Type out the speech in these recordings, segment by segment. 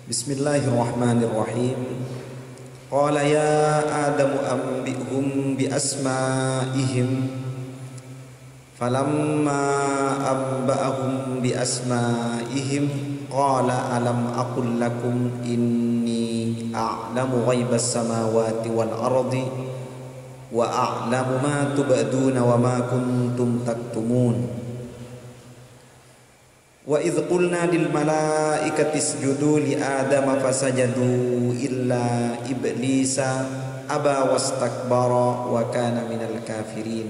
Bismillahirrahmanirrahim. Qala ya Adamu anbi'hum bi asma'ihim. Falamma anba'ahum bi asma'ihim qala alam aqul lakum inni a'lamu ghaibas samawati wal ardi wa a'lamu ma tubduna wa ma kuntum taktumun. Wa idh qulna lil malaikati isjudu li adama fasajadu illa iblisa aba wastakbara wa kana minal kafirin.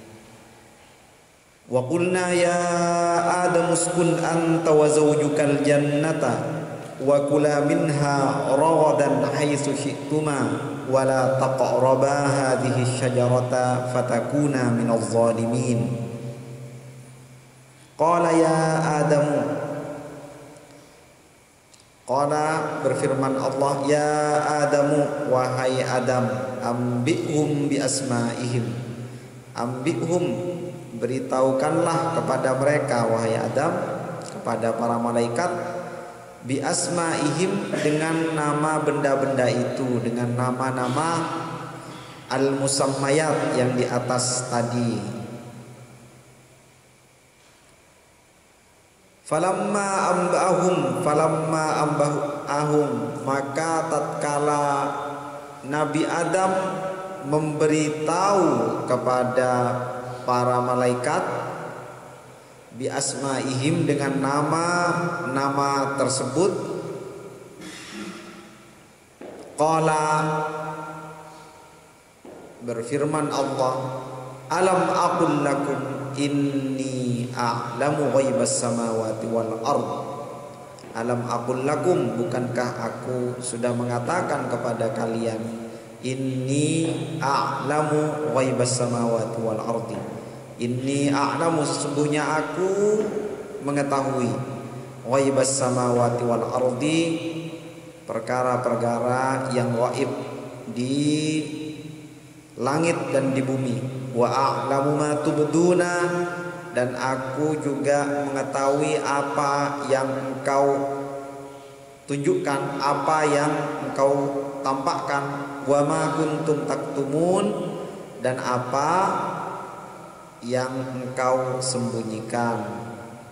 Wa qulna ya adamu uskun anta wa zawjukal jannata wa kula minha ragadan haitsu syi'tuma wa la taqraba hadhihi syajarata fatakuna minadh dhalimin. Qala ya Adamu, qala berfirman Allah, ya Adamu, wahai Adam, ambi'hum bi asma'ihim. Ambi'hum, beritahukanlah kepada mereka, wahai Adam, kepada para malaikat, bi asma'ihim, dengan nama benda-benda itu, dengan nama-nama al-musammayat yang di atas tadi. Falamma amba'ahum, maka tatkala Nabi Adam memberitahu kepada para malaikat bi asma'ihim, dengan nama-nama tersebut, qala, berfirman Allah, alam aqul lakum inni a'lamu ghaibas samawati wal ard. Alam aqul lakum, bukankah aku sudah mengatakan kepada kalian, inni a'lamu ghaibas samawati wal ardi. Inni a'lamu, sesungguhnya aku mengetahui, ghaibas samawati wal ardi, perkara-perkara yang gaib di langit dan di bumi. Wa a'lamu ma tubduna, dan aku juga mengetahui apa yang engkau tunjukkan, apa yang engkau tampakkan. Wa ma kuntum taktumun, dan apa yang engkau sembunyikan.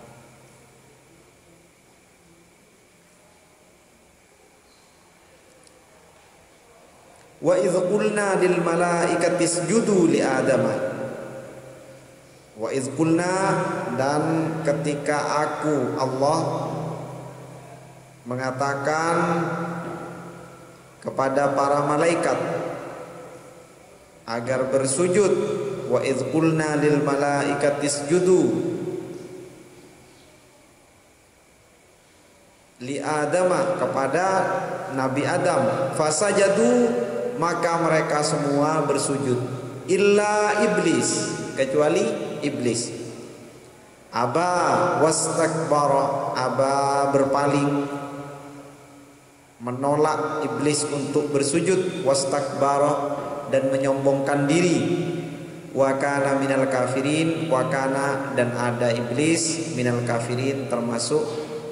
Wa idh qulna lil malaikati isjudu li adama. Wa idh qulna, dan ketika aku Allah mengatakan kepada para malaikat agar bersujud. Wa idh qulna lil malaikati isjudu li adama, kepada Nabi Adam, fasajadu, maka mereka semua bersujud, illa iblis, kecuali iblis. Aba wastakbara, aba berpaling, menolak iblis untuk bersujud, wastakbara, dan menyombongkan diri. Wa kana minal kafirin, wa kana, dan ada iblis, minal kafirin, termasuk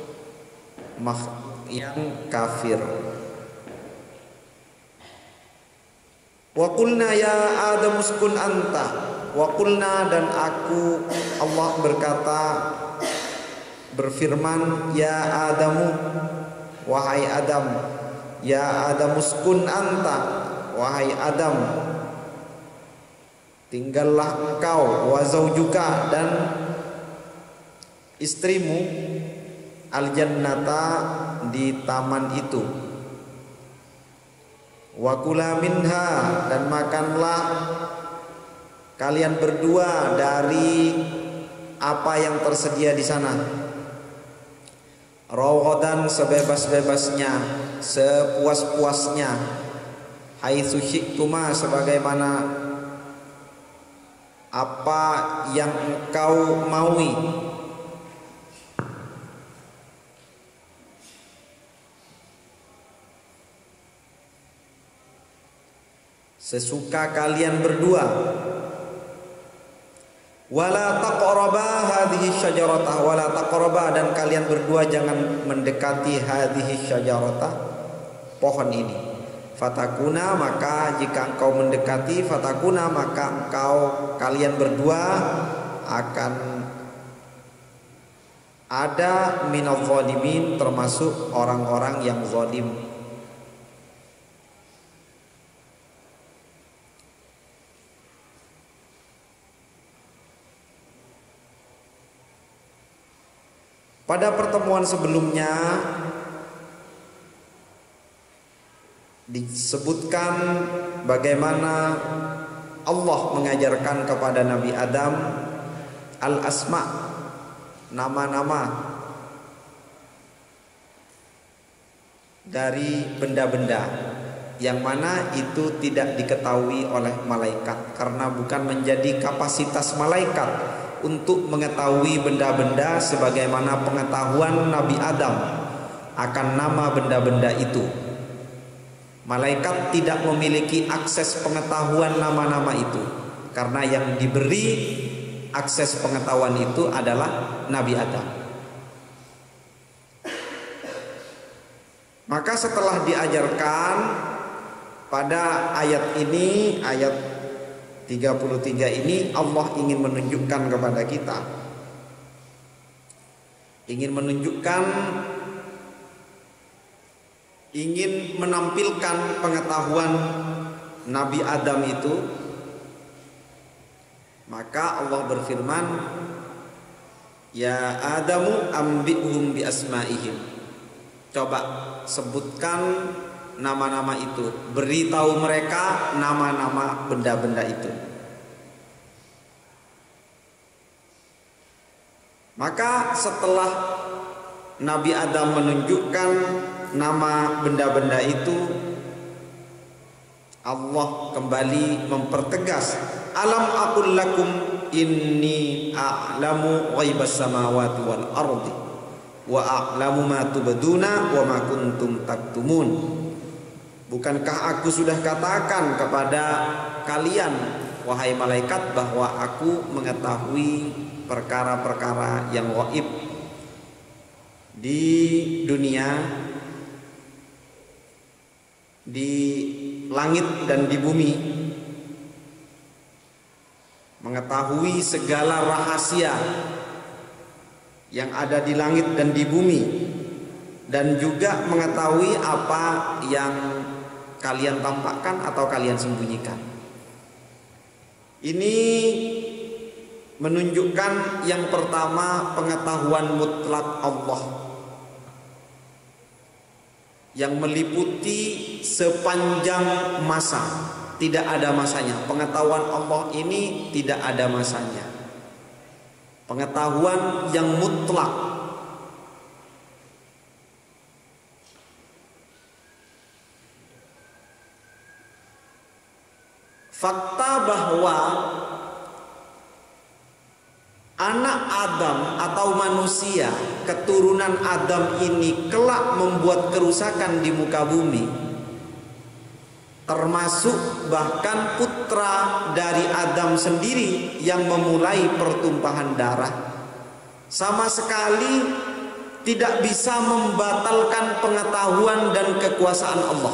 yang kafir. Wa qulna ya Adam uskun anta. Wa qulna, dan aku Allah berkata, berfirman, ya Adamu, wahai Adam, ya Adam uskun anta, wahai Adam, tinggallah engkau, wa zaujuka, dan istrimu, al jannata, di taman itu. Wa kula minha, dan makanlah kalian berdua dari apa yang tersedia di sana. Rawadan, sebebas-bebasnya, sepuas-puasnya. Haitsu syi'tuma, sebagaimana apa yang engkau maui. Sesuka kalian berdua. Wala taqraba hadhihi syajaratah, wala taqraba, dan kalian berdua jangan mendekati hadhihi syajaratah, pohon ini. Fatakuna, maka jika engkau mendekati, fatakuna, maka kalian berdua akan ada minal zalimin, termasuk orang-orang yang zalim. Pada pertemuan sebelumnya disebutkan bagaimana Allah mengajarkan kepada Nabi Adam al-asma, nama-nama dari benda-benda yang mana itu tidak diketahui oleh malaikat, karena bukan menjadi kapasitas malaikat untuk mengetahui benda-benda sebagaimana pengetahuan Nabi Adam akan nama benda-benda itu. Malaikat tidak memiliki akses pengetahuan nama-nama itu, karena yang diberi akses pengetahuan itu adalah Nabi Adam. Maka setelah diajarkan pada ayat ini, ayat 33 ini, Allah ingin menunjukkan kepada kita, ingin menampilkan pengetahuan Nabi Adam itu. Maka Allah berfirman, ya Adamu ambihum bi asmaihim, coba sebutkan nama-nama itu, beritahu mereka nama-nama benda-benda itu. Maka setelah Nabi Adam menunjukkan nama benda-benda itu, Allah kembali mempertegas, alam aqul lakum inni a'lamu ghaibas samawati wal ardi wa a'lamu ma tubduna wa ma kuntum taktumun. Bukankah aku sudah katakan kepada kalian, wahai malaikat, bahwa aku mengetahui perkara-perkara yang gaib di dunia, di langit dan di bumi, mengetahui segala rahasia yang ada di langit dan di bumi, dan juga mengetahui apa yang kalian tampakkan atau kalian sembunyikan. Ini menunjukkan yang pertama, pengetahuan mutlak Allah yang meliputi sepanjang masa, tidak ada masanya. Pengetahuan Allah ini tidak ada masanya, pengetahuan yang mutlak. Fakta bahwa anak Adam atau manusia, keturunan Adam ini kelak membuat kerusakan di muka bumi, termasuk bahkan putra dari Adam sendiri yang memulai pertumpahan darah, sama sekali tidak bisa membatalkan pengetahuan dan kekuasaan Allah.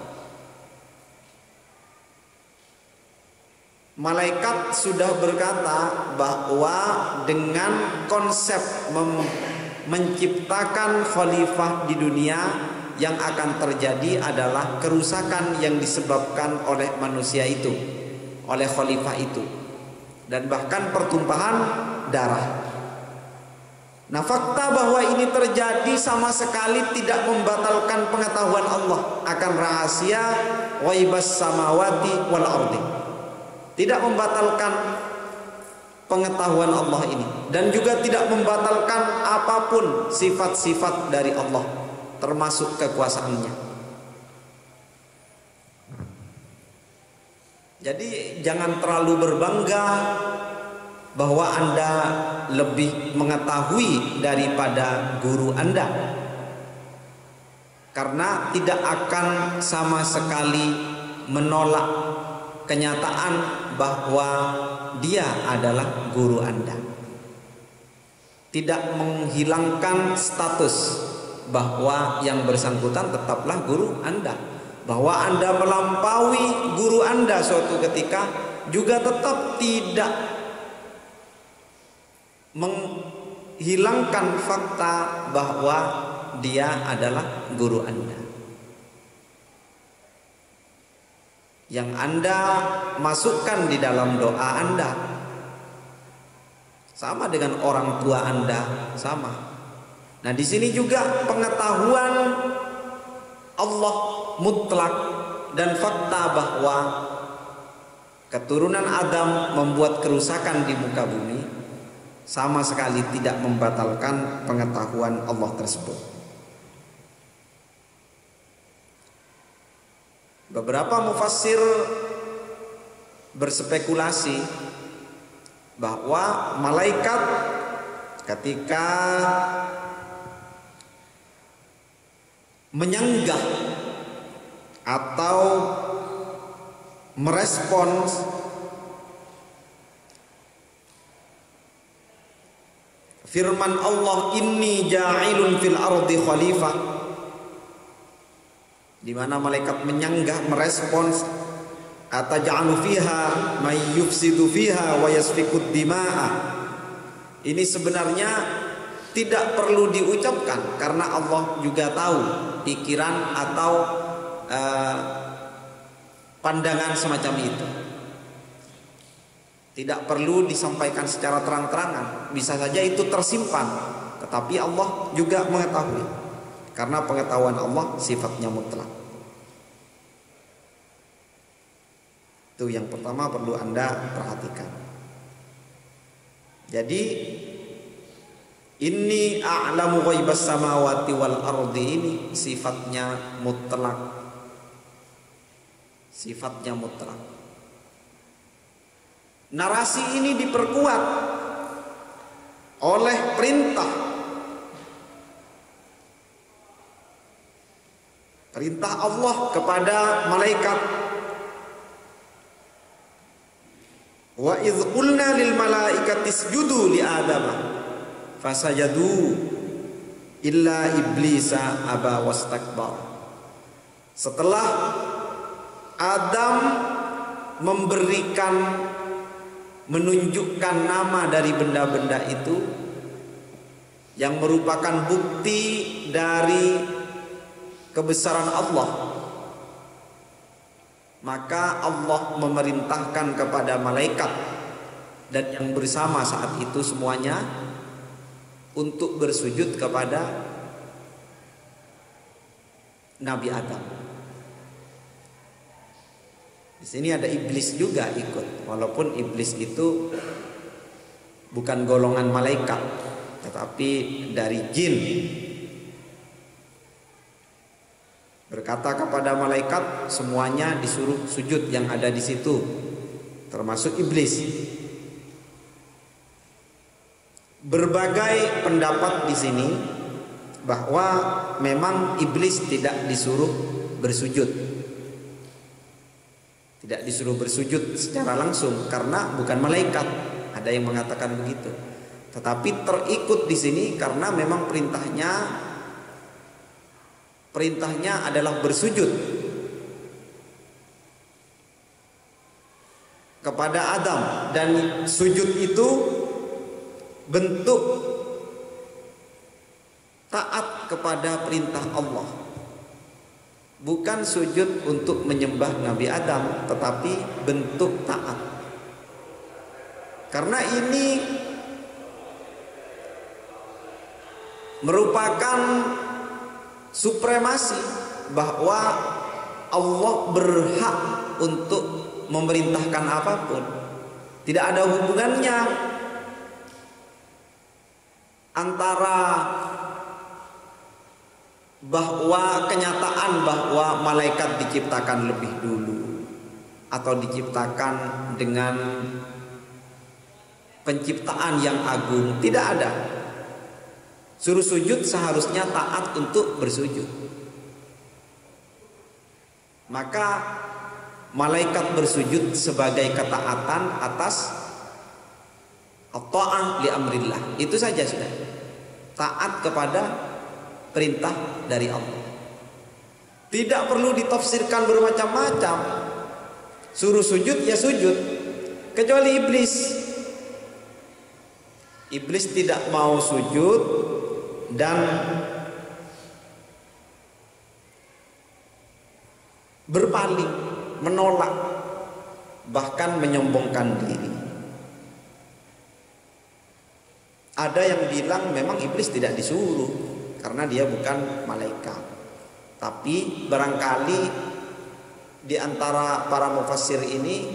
Malaikat sudah berkata bahwa dengan konsep menciptakan khalifah di dunia, yang akan terjadi adalah kerusakan yang disebabkan oleh manusia itu, oleh khalifah itu, dan bahkan pertumpahan darah. Nah, fakta bahwa ini terjadi sama sekali tidak membatalkan pengetahuan Allah akan rahasia ghaibas samawati wal ardi. Tidak membatalkan pengetahuan Allah ini, dan juga tidak membatalkan apapun sifat-sifat dari Allah, termasuk kekuasaannya. Jadi jangan terlalu berbangga bahwa Anda lebih mengetahui daripada guru Anda, karena tidak akan sama sekali menolak kenyataan bahwa dia adalah guru Anda. Tidak menghilangkan status bahwa yang bersangkutan tetaplah guru Anda. Bahwa Anda melampaui guru Anda suatu ketika juga tetap tidak menghilangkan fakta bahwa dia adalah guru Anda. Yang Anda masukkan di dalam doa Anda sama dengan orang tua Anda, sama. Nah, di sini juga pengetahuan Allah mutlak dan fakta bahwa keturunan Adam membuat kerusakan di muka bumi sama sekali tidak membatalkan pengetahuan Allah tersebut. Beberapa mufassir berspekulasi bahwa malaikat ketika menyanggah atau merespons firman Allah, inni ja'ilun fil ardi khalifah, di mana malaikat menyanggah merespons ataj'alu fiha may yufsidu fiha wa yasfikud dima'a. Ini sebenarnya tidak perlu diucapkan karena Allah juga tahu pikiran atau pandangan semacam itu. Tidak perlu disampaikan secara terang-terangan, bisa saja itu tersimpan, tetapi Allah juga mengetahui karena pengetahuan Allah sifatnya mutlak. Itu yang pertama perlu Anda perhatikan. Jadi inni a'lamu ghaibas samawati wal ardi ini sifatnya mutlak. Sifatnya mutlak. Narasi ini diperkuat oleh perintah Allah kepada malaikat. Wa idz qulna lil malaikati isjudu li adama fasajadu illa iblisa aba wastakbar. Setelah Adam menunjukkan nama dari benda-benda itu yang merupakan bukti dari kebesaran Allah, maka Allah memerintahkan kepada malaikat dan yang bersama saat itu semuanya untuk bersujud kepada Nabi Adam. Di sini ada iblis juga ikut, walaupun iblis itu bukan golongan malaikat, tetapi dari jin. Berkata kepada malaikat, semuanya disuruh sujud yang ada di situ, termasuk iblis. Berbagai pendapat di sini bahwa memang iblis tidak disuruh bersujud. Tidak disuruh bersujud secara langsung karena bukan malaikat. Ada yang mengatakan begitu. Tetapi terikut di sini karena memang perintahnya adalah bersujud kepada Adam, dan sujud itu bentuk taat kepada perintah Allah. Bukan sujud untuk menyembah Nabi Adam, tetapi bentuk taat. Karena ini merupakan supremasi bahwa Allah berhak untuk memerintahkan apapun. Tidak ada hubungannya antara bahwa kenyataan bahwa malaikat diciptakan lebih dulu atau diciptakan dengan penciptaan yang agung. Tidak ada. Suruh sujud seharusnya taat untuk bersujud. Maka malaikat bersujud sebagai ketaatan atas at-ta'ah li amrillah. Itu saja sudah. Taat kepada perintah dari Allah. Tidak perlu ditafsirkan bermacam-macam. Suruh sujud ya sujud. Kecuali iblis. Iblis tidak mau sujud dan berpaling, menolak, bahkan menyombongkan diri. Ada yang bilang memang iblis tidak disuruh karena dia bukan malaikat. Tapi barangkali di antara para mufassir ini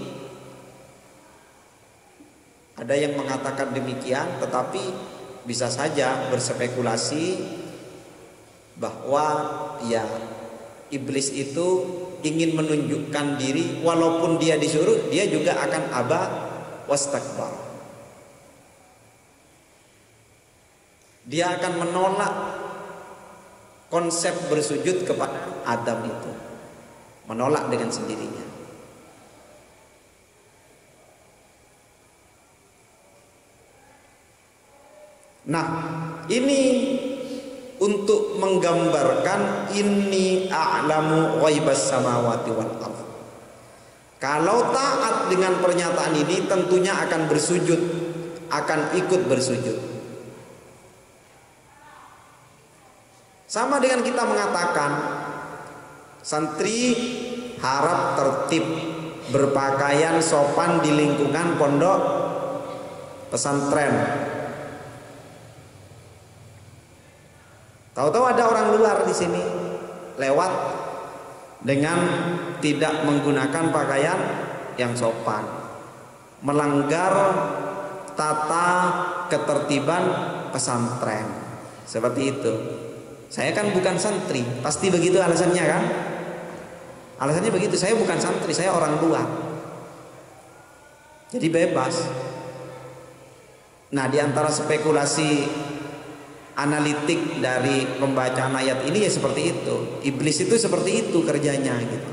ada yang mengatakan demikian, tetapi bisa saja berspekulasi bahwa ya iblis itu ingin menunjukkan diri, walaupun dia disuruh dia juga akan aba wastakbar. Dia akan menolak konsep bersujud kepada Adam itu, menolak dengan sendirinya. Nah, ini untuk menggambarkan inni a'lamu ghaibas samawati wal ardh. Kalau taat dengan pernyataan ini tentunya akan bersujud, akan ikut bersujud. Sama dengan kita mengatakan santri harap tertib, berpakaian sopan di lingkungan pondok pesantren. Tahu-tahu ada orang luar di sini lewat dengan tidak menggunakan pakaian yang sopan, melanggar tata ketertiban pesantren. Seperti itu. Saya kan bukan santri, pasti begitu alasannya kan? Alasannya begitu, saya bukan santri, saya orang luar. Jadi bebas. Nah, di antara spekulasi analitik dari pembacaan ayat ini ya seperti itu. Iblis itu seperti itu kerjanya gitu.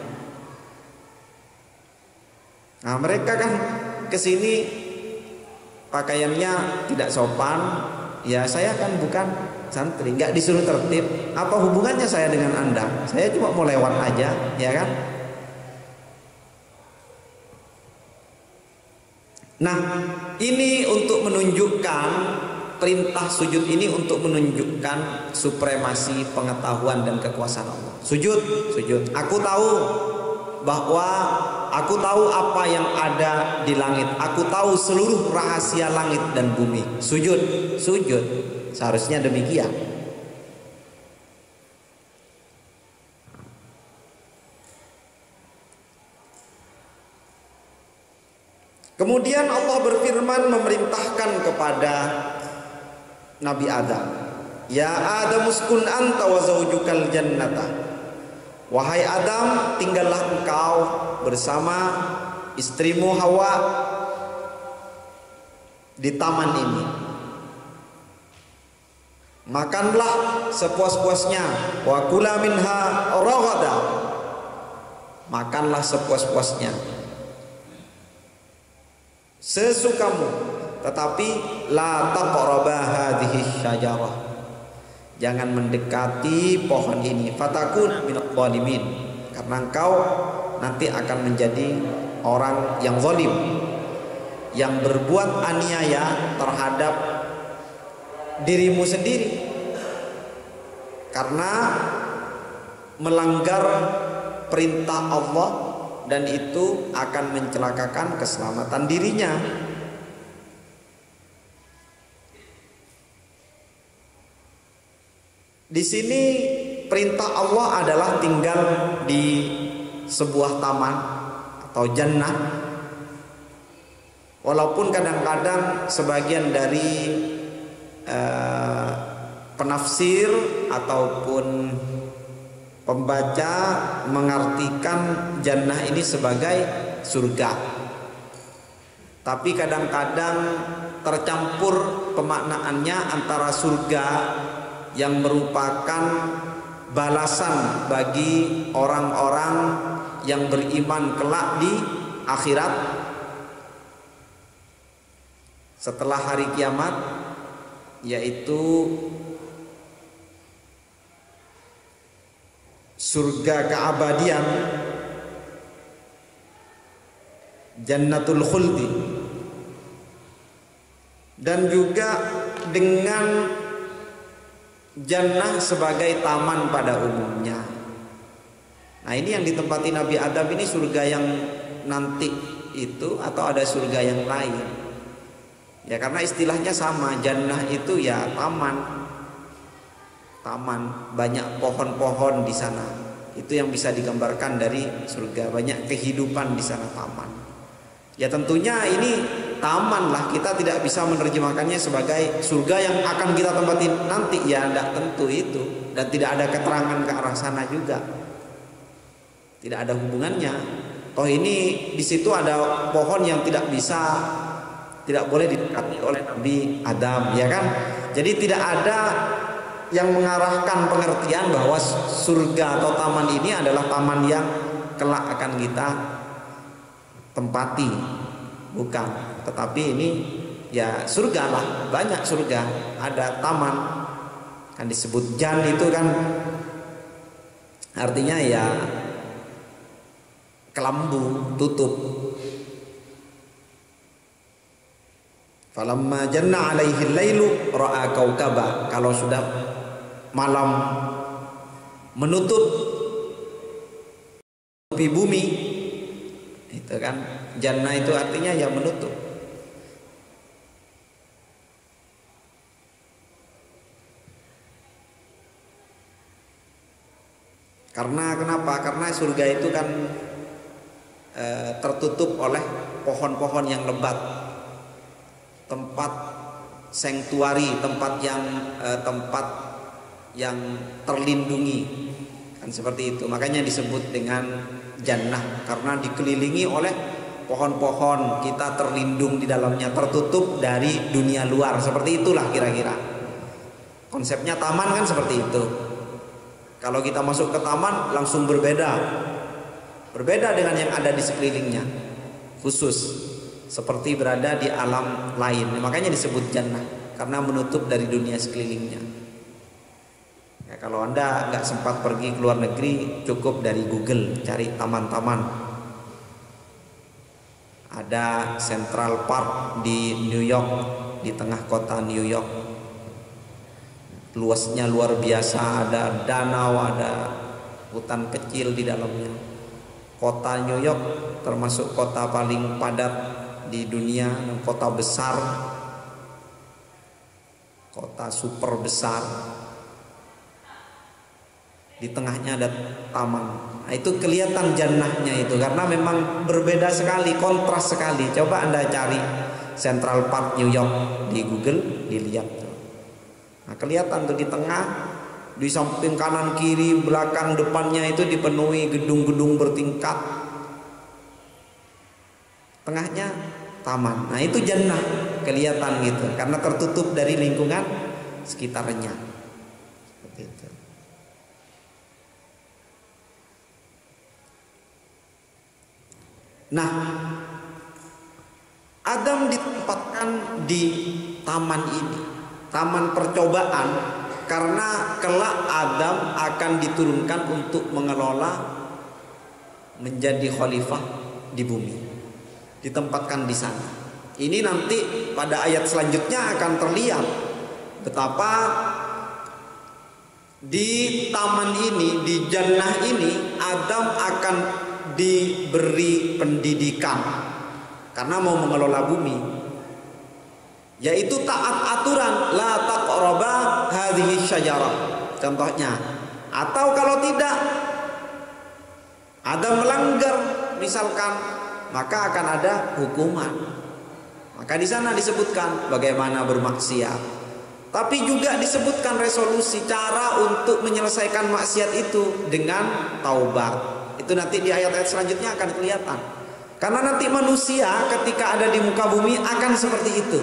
Nah, mereka kan kesini pakaiannya tidak sopan. Ya saya kan bukan santri, nggak disuruh tertib. Apa hubungannya saya dengan Anda? Saya cuma mau lewat aja, ya kan? Nah, ini untuk menunjukkan perintah sujud ini untuk menunjukkan supremasi pengetahuan dan kekuasaan Allah. Sujud, sujud. Aku tahu bahwa aku tahu apa yang ada di langit. Aku tahu seluruh rahasia langit dan bumi. Sujud, sujud. Seharusnya demikian. Kemudian Allah berfirman memerintahkan kepada Nabi Adam, ya Adam uskun anta wa zawjukal jannata. Wahai Adam, tinggallah engkau bersama istrimu Hawa di taman ini. Makanlah sepuas-puasnya, wa kula minha raghada. Makanlah sepuas-puasnya, sesukamu, tetapi la taqraba hadhihi syajarah. Jangan mendekati pohon ini, fatakun minadh dhalimin, karena engkau nanti akan menjadi orang yang zalim, yang berbuat aniaya terhadap dirimu sendiri karena melanggar perintah Allah, dan itu akan mencelakakan keselamatan dirinya. Di sini perintah Allah adalah tinggal di sebuah taman atau jannah. Walaupun kadang-kadang sebagian dari penafsir ataupun pembaca mengartikan jannah ini sebagai surga, tapi kadang-kadang tercampur pemaknaannya antara surga yang merupakan balasan bagi orang-orang yang beriman kelak di akhirat setelah hari kiamat, yaitu surga keabadian, jannatul khuldi, dan juga dengan jannah sebagai taman pada umumnya. Nah, ini yang ditempati Nabi Adam ini surga yang nanti itu atau ada surga yang lain? Ya, karena istilahnya sama, jannah itu ya taman, banyak pohon-pohon di sana. Itu yang bisa digambarkan dari surga, banyak kehidupan di sana, taman. Ya tentunya ini taman lah, kita tidak bisa menerjemahkannya sebagai surga yang akan kita tempati nanti, ya tidak tentu itu, dan tidak ada keterangan ke arah sana juga, tidak ada hubungannya. Toh ini di situ ada pohon yang tidak boleh didekati oleh Nabi Adam, ya kan? Jadi tidak ada yang mengarahkan pengertian bahwa surga atau taman ini adalah taman yang kelak akan kita tempati, bukan. Tetapi ini ya surga lah, banyak surga, ada taman, kan disebut jan itu kan artinya ya kelambu, tutup. Falamma janna alaihi lailu ra'a kaukaba, kalau sudah malam menutupi bumi, itu kan jannah itu artinya ya menutup. Karena kenapa? Karena surga itu kan tertutup oleh pohon-pohon yang lebat, tempat sanctuary, tempat yang terlindungi, kan seperti itu. Makanya disebut dengan jannah, karena dikelilingi oleh pohon-pohon, kita terlindung di dalamnya, tertutup dari dunia luar. Seperti itulah kira-kira konsepnya taman kan seperti itu. Kalau kita masuk ke taman langsung berbeda dengan yang ada di sekelilingnya, khusus seperti berada di alam lain. Makanya disebut jannah, karena menutup dari dunia sekelilingnya. Ya, kalau Anda nggak sempat pergi ke luar negeri, cukup dari Google cari taman-taman. Ada Central Park di New York, di tengah kota New York. Luasnya luar biasa, ada danau, ada hutan kecil di dalamnya. Kota New York termasuk kota paling padat di dunia, kota besar, kota super besar. Di tengahnya ada taman. Nah, itu kelihatan jannahnya itu, karena memang berbeda sekali, kontras sekali. Coba Anda cari Central Park New York di Google, dilihat. Nah, kelihatan tuh di tengah, di samping kanan kiri belakang depannya itu dipenuhi gedung-gedung bertingkat, tengahnya taman. Nah, itu jannah, kelihatan gitu, karena tertutup dari lingkungan sekitarnya. Seperti itu. Nah, Adam ditempatkan di taman ini, taman percobaan, karena kelak Adam akan diturunkan untuk mengelola, menjadi khalifah di bumi. Ditempatkan di sana. Ini nanti pada ayat selanjutnya akan terlihat betapa di taman ini, di jannah ini, Adam akan diberi pendidikan karena mau mengelola bumi, yaitu taat aturan, la taqraba hadhihi syajarah contohnya. Atau kalau tidak, Adam melanggar misalkan, maka akan ada hukuman. Maka di sana disebutkan bagaimana bermaksiat, tapi juga disebutkan resolusi, cara untuk menyelesaikan maksiat itu dengan taubat. Itu nanti di ayat-ayat selanjutnya akan kelihatan. Karena nanti manusia ketika ada di muka bumi akan seperti itu.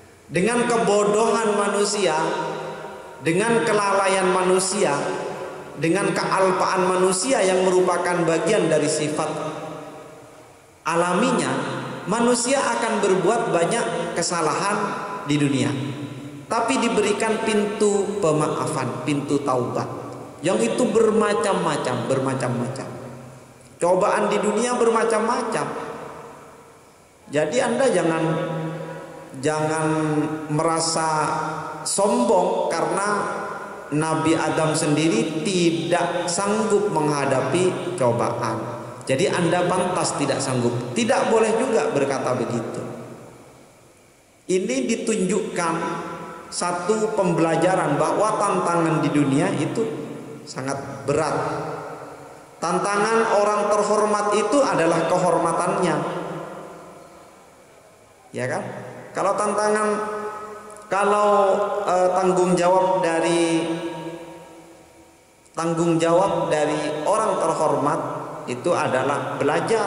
Dengan kebodohan manusia, dengan kelalaian manusia, dengan kealpaan manusia yang merupakan bagian dari sifat alaminya, manusia akan berbuat banyak kesalahan di dunia, tapi diberikan pintu pemaafan, pintu taubat, yang itu bermacam-macam. Cobaan di dunia bermacam-macam. Jadi Anda jangan merasa sombong karena Nabi Adam sendiri tidak sanggup menghadapi cobaan. Jadi Anda pantas tidak sanggup. Tidak boleh juga berkata begitu. Ini ditunjukkan satu pembelajaran bahwa tantangan di dunia itu sangat berat. Tantangan orang terhormat itu adalah kehormatannya, ya kan? Kalau tanggung jawab dari orang terhormat itu adalah belajar,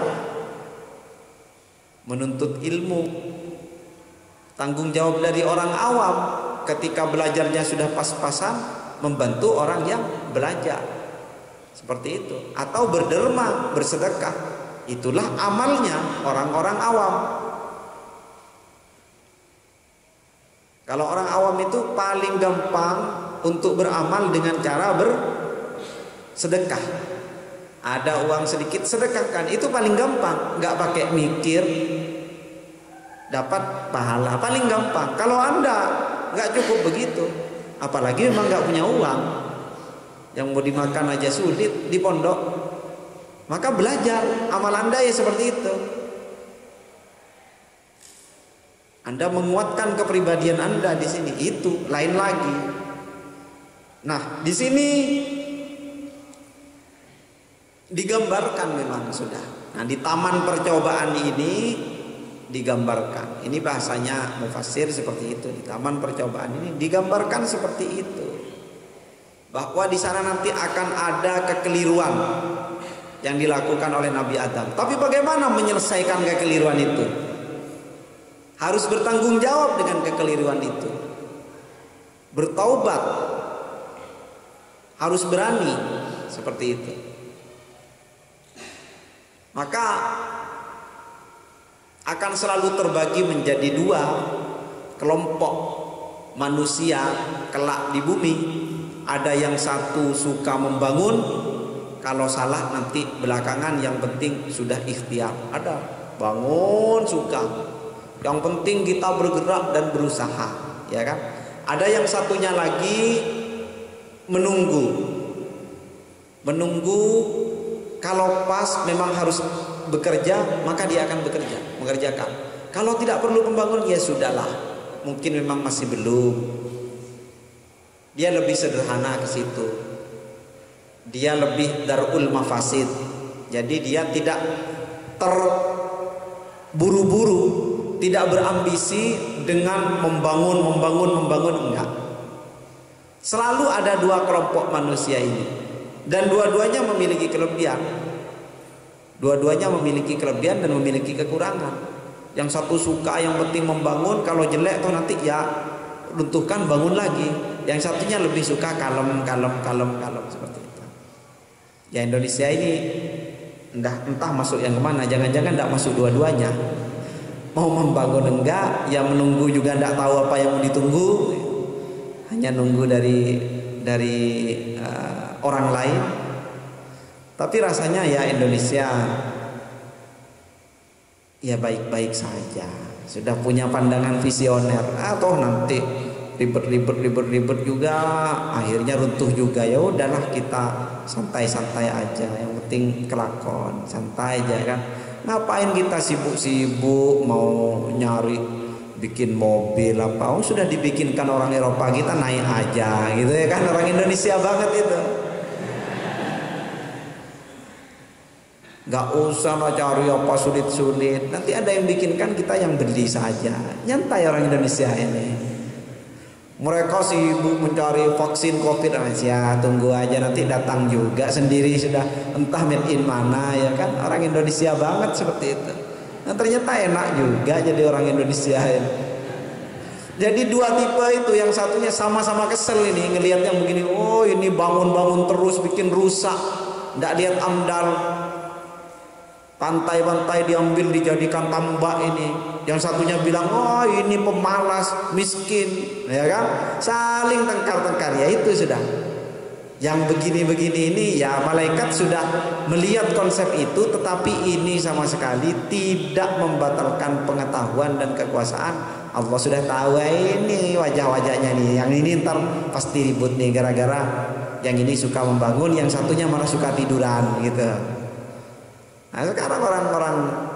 menuntut ilmu. Tanggung jawab dari orang awam ketika belajarnya sudah pas-pasan, membantu orang yang belajar. Seperti itu. Atau berderma, bersedekah. Itulah amalnya orang-orang awam. Kalau orang awam itu paling gampang untuk beramal dengan cara bersedekah. Ada uang sedikit, sedekahkan. Itu paling gampang. Nggak pakai mikir dapat pahala, paling gampang. Kalau Anda nggak cukup begitu, apalagi memang nggak punya uang, yang mau dimakan aja sulit di pondok, maka belajar amal Anda ya seperti itu. Anda menguatkan kepribadian Anda di sini, itu lain lagi. Nah, di sini digambarkan memang sudah. Nah, di taman percobaan ini digambarkan. Ini bahasanya mufassir seperti itu. Di taman percobaan ini digambarkan seperti itu. Bahwa di sana nanti akan ada kekeliruan yang dilakukan oleh Nabi Adam. Tapi bagaimana menyelesaikan kekeliruan itu? Harus bertanggung jawab dengan kekeliruan itu. Bertaubat. Harus berani seperti itu. Maka akan selalu terbagi menjadi dua kelompok manusia kelak di bumi. Ada yang satu suka membangun, kalau salah nanti belakangan, yang penting sudah ikhtiar. Ada bangun suka, yang penting kita bergerak dan berusaha, ya kan? Ada yang satunya lagi menunggu kalau pas memang harus bekerja, maka dia akan mengerjakan. Kalau tidak perlu pembangun, ya sudahlah, mungkin memang masih belum. Dia lebih sederhana ke situ. Dia lebih darul mafasid. Jadi dia tidak terburu-buru, tidak berambisi dengan membangun, enggak. Selalu ada dua kelompok manusia ini, dan dua-duanya memiliki kelebihan. Dua-duanya memiliki kelebihan dan memiliki kekurangan. Yang satu suka yang penting membangun, kalau jelek tuh nanti ya runtuhkan, bangun lagi. Yang satunya lebih suka kalem seperti itu. Ya, Indonesia ini entah masuk yang kemana. Jangan-jangan tidak masuk dua-duanya. Mau membangun enggak, ya menunggu juga tidak tahu apa yang mau ditunggu. Hanya nunggu dari orang lain. Tapi rasanya ya Indonesia ya baik-baik saja. Sudah punya pandangan visioner. Atau nanti ribet juga, akhirnya runtuh juga. Ya udahlah, kita santai-santai aja, yang penting kelakon, santai aja kan. Ngapain kita sibuk-sibuk mau nyari bikin mobil apa? Sudah dibikinkan orang Eropa, kita naik aja gitu ya kan. Orang Indonesia banget itu. Gak usah lah cari apa sulit-sulit. Nanti ada yang bikinkan, kita yang beli saja. Nyantai orang Indonesia ini. Mereka sibuk mencari vaksin COVID aja, tunggu aja nanti datang juga sendiri, sudah entah made in mana, ya kan. Orang Indonesia banget seperti itu. Nah, ternyata enak juga jadi orang Indonesia ini. Jadi dua tipe itu, yang satunya sama-sama kesel ini ngelihat yang begini, oh ini bangun-bangun terus bikin rusak, nggak lihat amdal, pantai-pantai diambil dijadikan tambak ini. Yang satunya bilang, oh ini pemalas, miskin, ya kan? Saling tengkar-tengkar, ya itu sudah. Yang begini-begini ini ya malaikat sudah melihat konsep itu, tetapi ini sama sekali tidak membatalkan pengetahuan dan kekuasaan. Allah sudah tahu ini wajah-wajahnya nih, yang ini ntar pasti ribut nih gara-gara yang ini suka membangun, yang satunya malah suka tiduran gitu. Nah sekarang orang-orang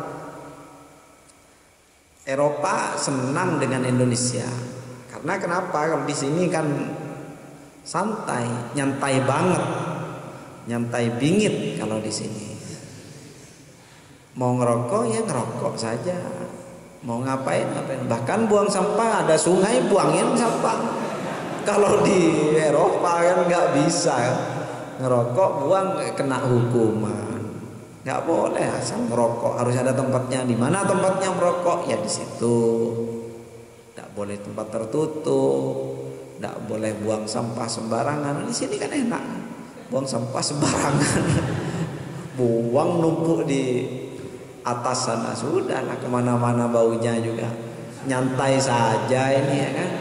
Eropa senang dengan Indonesia karena kenapa? Kalau di sini kan santai, nyantai banget, nyantai bingit kalau di sini. Mau ngerokok ya ngerokok saja, mau ngapain ngapain. Bahkan buang sampah ada sungai, buangin sampah. Kalau di Eropa kan nggak bisa, ngerokok buang kena hukuman. Nggak boleh asal ngerokok, harus ada tempatnya. Di mana tempatnya merokok? Ya di situ. Nggak boleh tempat tertutup. Nggak boleh buang sampah sembarangan. Di sini kan enak, buang sampah sembarangan, buang numpuk di atas sana, sudahlah kemana-mana baunya juga, nyantai saja ini ya kan.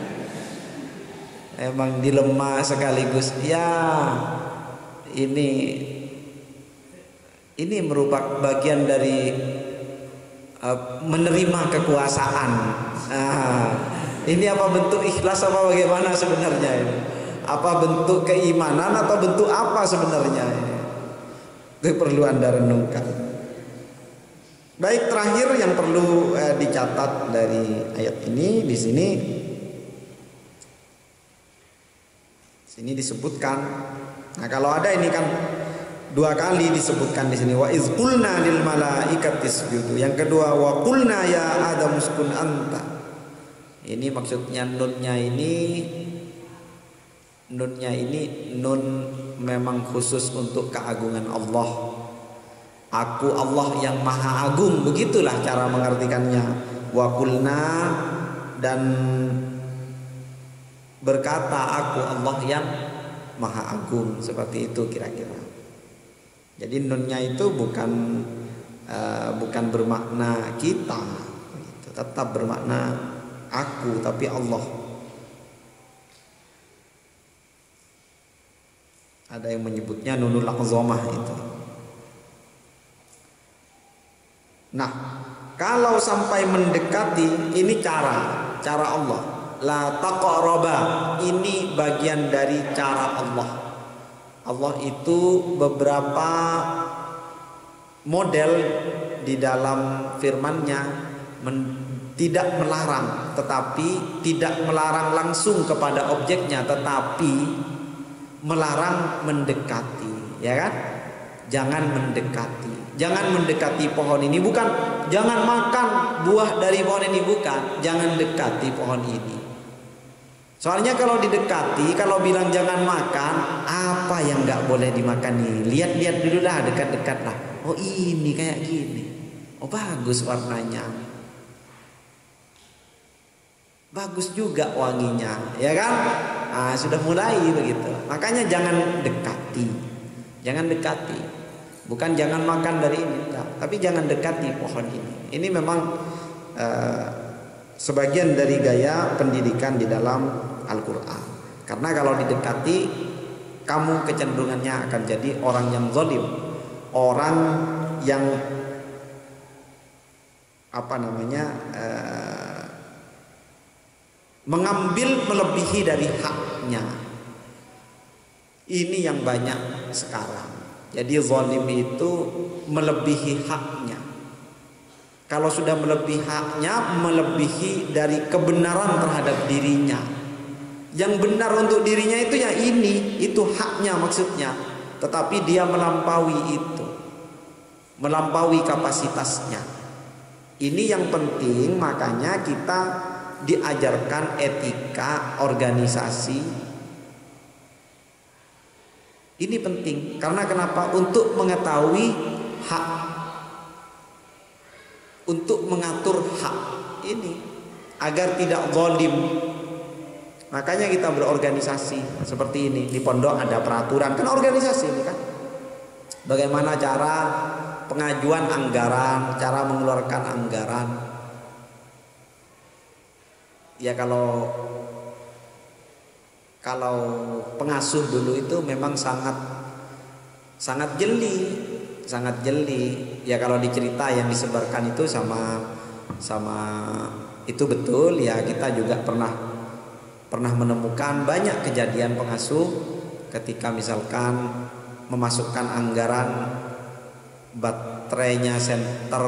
Emang dilema sekaligus ya. Ini merupakan bagian dari menerima kekuasaan. Ini apa bentuk ikhlas apa bagaimana sebenarnya ini? Apa bentuk keimanan atau bentuk apa sebenarnya ini? Itu perlu Anda renungkan. Baik, terakhir yang perlu dicatat dari ayat ini, di sini disebutkan. Nah, kalau ada ini kan dua kali disebutkan di sini, wa iz qulna lil malaikati isjudu. Yang kedua wa qulna ya Adam uskun anta. Ini maksudnya nunnya ini nun memang khusus untuk keagungan Allah. Aku Allah yang maha agung, begitulah cara mengartikannya. Wa qulna, dan berkata aku Allah yang maha agung, seperti itu kira-kira. Jadi nunnya itu bukan bermakna kita, tetap bermakna aku, tapi Allah. Ada yang menyebutnya nunul azamah itu. Nah, kalau sampai mendekati, ini cara Allah. La taqraba, ini bagian dari cara Allah. Allah itu beberapa model di dalam firman-Nya tidak melarang, tetapi tidak melarang langsung kepada objeknya, tetapi melarang mendekati, ya kan? Jangan mendekati pohon ini, bukan jangan makan buah dari pohon ini, bukan, jangan dekati pohon ini. Soalnya kalau didekati, kalau bilang jangan makan, apa yang nggak boleh dimakan nih? Lihat dulu lah, dekat-dekat lah. Oh ini kayak gini, oh bagus warnanya, bagus juga wanginya, ya kan? Nah, sudah mulai begitu. Makanya jangan dekati. Bukan jangan makan dari ini, enggak, tapi jangan dekati pohon ini. Ini memang sebagian dari gaya pendidikan di dalam Al-Quran. Karena kalau didekati, kamu kecenderungannya akan jadi orang yang zalim, orang yang mengambil melebihi dari haknya. Ini yang banyak sekarang. Jadi zalim itu melebihi haknya. Kalau sudah melebihi haknya, melebihi dari kebenaran terhadap dirinya. Yang benar untuk dirinya itu ya ini, itu haknya maksudnya. Tetapi dia melampaui itu, melampaui kapasitasnya. Ini yang penting, makanya kita diajarkan etika organisasi. Ini penting karena kenapa? Untuk mengetahui hak, untuk mengatur hak ini. agar tidak zalim. Makanya kita berorganisasi seperti ini. Di pondok ada peraturan, kan organisasi ini kan. Bagaimana cara pengajuan anggaran, cara mengeluarkan anggaran. Ya kalau pengasuh dulu itu memang sangat jeli. Ya kalau dicerita yang disebarkan itu sama itu betul ya, kita juga pernah menemukan banyak kejadian pengasuh ketika misalkan memasukkan anggaran baterainya senter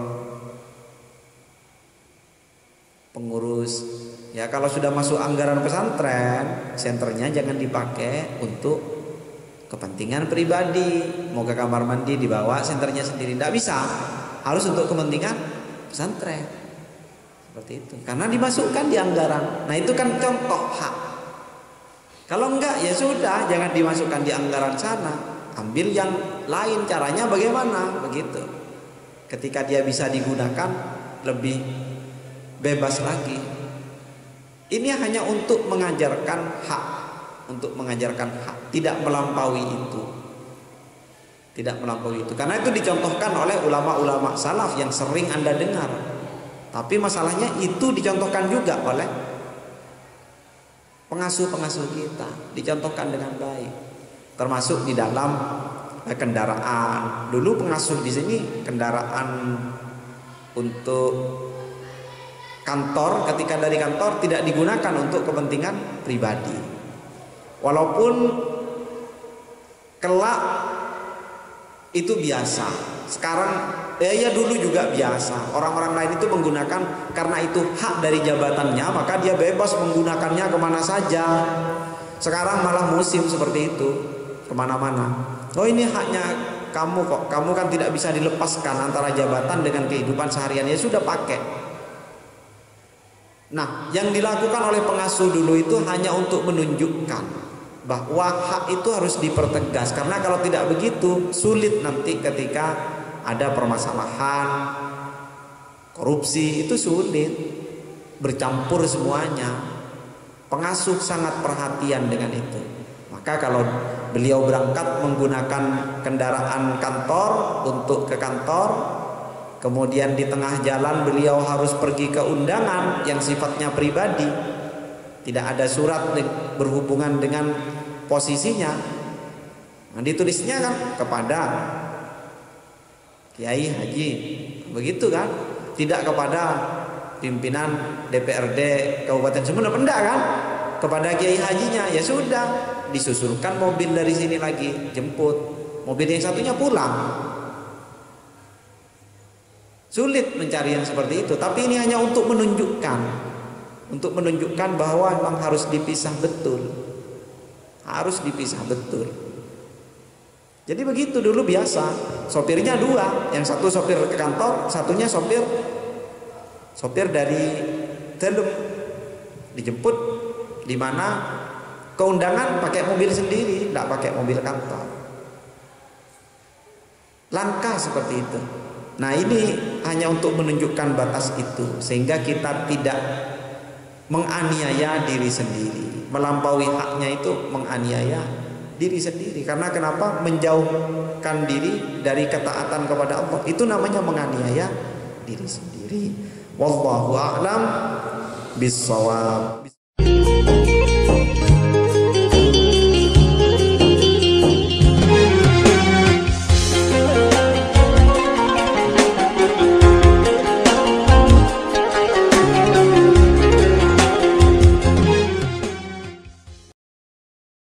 pengurus. Ya kalau sudah masuk anggaran pesantren, senternya jangan dipakai untuk kepentingan pribadi. Mau ke kamar mandi dibawa senternya sendiri, tidak bisa. Harus untuk kepentingan pesantren. Seperti itu. Karena dimasukkan di anggaran. Nah itu kan contoh hak. Kalau enggak ya sudah, jangan dimasukkan di anggaran sana. Ambil yang lain, caranya bagaimana? Begitu. Ketika dia bisa digunakan lebih bebas lagi. Ini hanya untuk mengajarkan hak, tidak melampaui itu. Karena itu dicontohkan oleh ulama-ulama salaf yang sering Anda dengar. Tapi masalahnya itu dicontohkan juga oleh pengasuh-pengasuh kita, dicontohkan dengan baik. Termasuk di dalam kendaraan. Dulu pengasuh di sini kendaraan untuk kantor, ketika dari kantor tidak digunakan untuk kepentingan pribadi. Walaupun kelak itu biasa. Sekarang ya dulu juga biasa. Orang-orang lain itu menggunakan karena itu hak dari jabatannya, maka dia bebas menggunakannya kemana saja. Sekarang malah musim seperti itu, kemana-mana. Oh ini haknya kamu kok. Kamu kan tidak bisa dilepaskan antara jabatan dengan kehidupan seharian. Ya sudah pakai. Nah, yang dilakukan oleh pengasuh dulu itu hanya untuk menunjukkan bahwa hak itu harus dipertegas. Karena kalau tidak begitu sulit nanti ketika ada permasalahan korupsi, itu sulit, bercampur semuanya. Pengasuh sangat perhatian dengan itu. Maka kalau beliau berangkat menggunakan kendaraan kantor untuk ke kantor, kemudian di tengah jalan beliau harus pergi ke undangan yang sifatnya pribadi, tidak ada surat berhubungan dengan posisinya. Nah, ditulisnya kan kepada Kiai Haji, begitu kan? Tidak kepada pimpinan DPRD Kabupaten Sumeneb, enggak kan? Kepada Kiai Hajinya. Ya sudah, disusulkan mobil dari sini lagi, jemput. Mobil yang satunya pulang. Sulit mencari yang seperti itu, tapi ini hanya untuk menunjukkan bahwa memang harus dipisah betul. Harus dipisah betul. Jadi begitu dulu biasa. Sopirnya dua, yang satu sopir ke kantor, satunya sopir dari dalam, dijemput di mana keundangan pakai mobil sendiri, tidak pakai mobil kantor. Langkah seperti itu. Nah ini hanya untuk menunjukkan batas itu, sehingga kita tidak menganiaya diri sendiri. Melampaui haknya itu menganiaya diri sendiri. Karena kenapa? Menjauhkan diri dari ketaatan kepada Allah, itu namanya menganiaya diri sendiri. Wallahu a'lam bissawab.